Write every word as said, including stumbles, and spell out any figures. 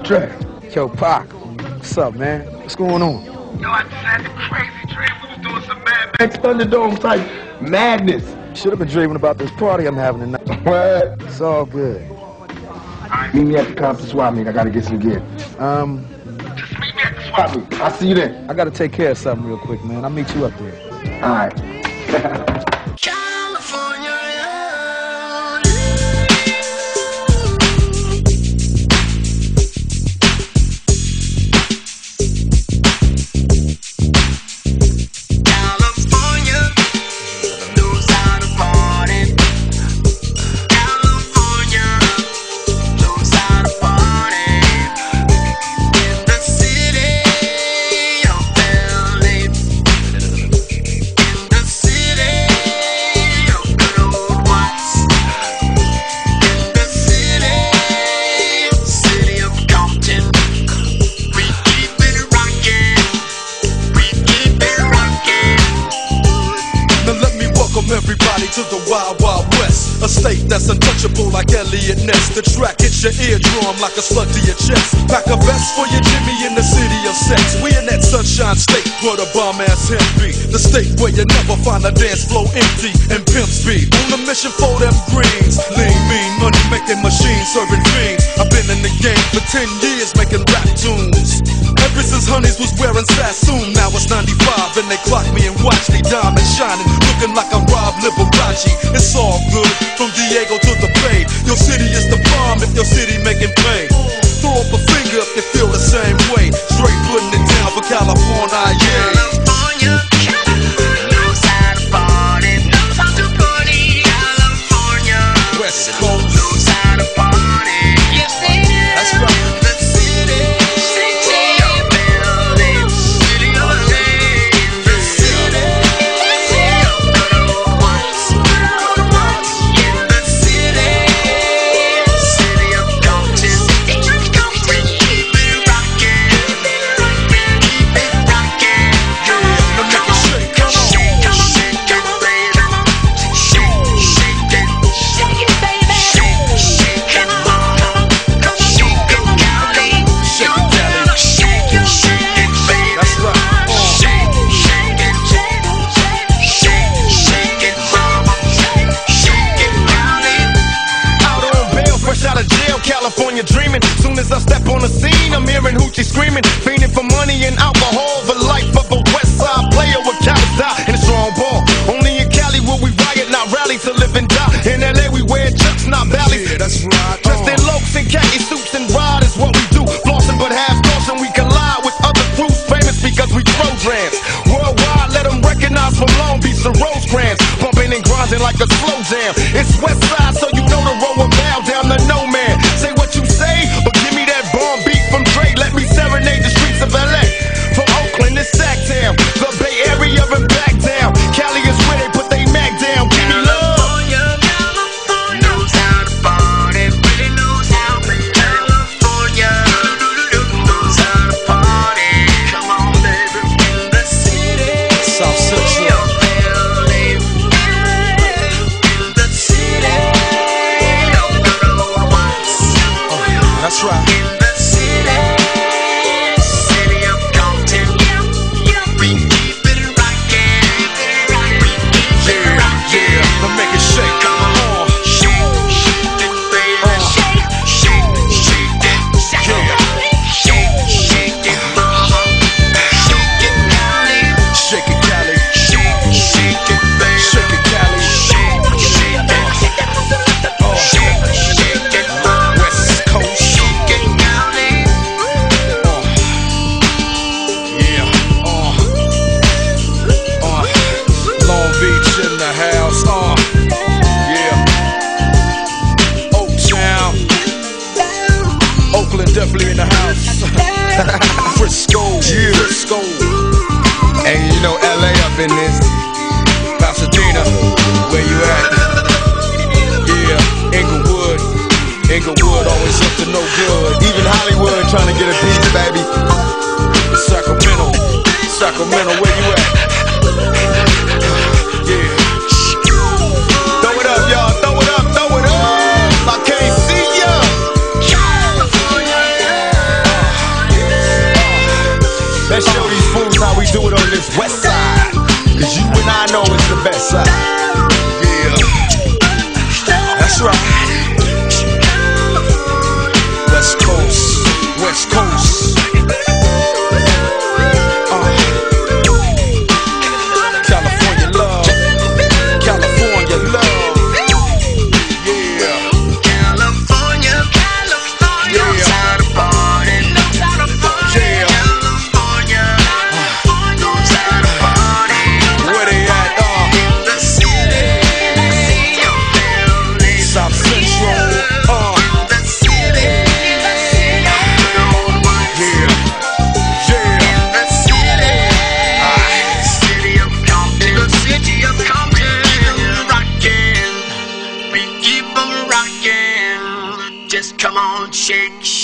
Trey. Yo, Pac. What's up, man? What's going on? Yo, I just had the crazy dream. We was doing some Mad Max Thunderdome type madness. Should have been dreaming about this party I'm having tonight. What? It's all good. Alright, meet me at the Compton swap meet. I gotta get some gear. Um, Just meet me at the swap meet. I'll see you then. I gotta take care of something real quick, man. I'll meet you up there. Alright. Everybody to the Wild Wild West, a state that's untouchable like Elliot Ness. The track hits your eardrum like a slug to your chest. Pack a vest for your Jimmy in the city of sex. We in that sunshine state where the bomb ass hemp be. The state where you never find a dance floor empty and pimp speed. On a mission for them greens, lean, mean, money making machines serving fiends. I've been in the game for ten years making rap tunes. Ever since Honeys was wearing Sassoon, now it's ninety-five and they clock me and watch they diamond shining, looking like I'm Rob Liberace. It's all good, from Diego to the Bay. Your city is the bomb if your city making pay. Throw up a finger if you feel the same way. Straight putting it down for California, yeah. California, knows how to party, knows how to party. California, West Coast, knows how to party. Yes, they do. That's right. California dreaming. Soon as I step on the scene, I'm hearing hoochie screaming, fiending for money and alcohol. The life of a West Side player with cowards die in a strong ball. Only in Cali will we riot, not rally to live and die. In L A we wear chucks, not valleys. Yeah, that's right. Dressed in lokes and khaki suits and ride is what we do. Flossing but half caution, we collide with other crews famous because we throw drams. Worldwide, let them recognize from Long Beach to Rosecrans. Bumping and grinding like a slow jam. It's West Side, so you know the road will bow down to no man. Say what you say, but give me that bomb beat from Dre. Let me serenade the streets of L A. From Oakland to Sacktown, the Bay Area and back down. Cali is where they put they Mac down. Give me love. California knows how to party, really knows how to. California knows how to party. Come on, baby, in the city. South Central. That's right. In the city, city of Compton, we keep it rockin', we keep it rockin'. Yeah, we'll make it shake. Come on, shake, shake it, baby, shake, shake, shake it, yeah, shake, shake it, mama, shake it, Cali, shake it, Cali, shake, shake it, baby, shake it, Cali, shake, shake it, oh, shake, shake it, West Coast. In the house, uh, yeah. Oaktown, Oakland definitely in the house. Frisco, yeah. Frisco, and you know L A up in this. Pasadena, where you at? Yeah, Inglewood, Inglewood always up to no good. Even Hollywood trying to get a piece, baby. Sacramento, Sacramento, where you at? Yeah. Throw it up, y'all. Throw it up. Throw it up. I can't see ya. California. best side. Yeah, that's right. West Coast, West Coast. Uh, California love, California love. Yeah, California, California, Yeah. knows how to party, knows how to party. Yeah. California, knows how to party. where they at? Uh, In the city, your family. South Central. Uh, In the city, good old boys. yeah, yeah. In the city, city of Compton, the city of Compton, rockin', we keep 'em rockin'. Just come on, shake,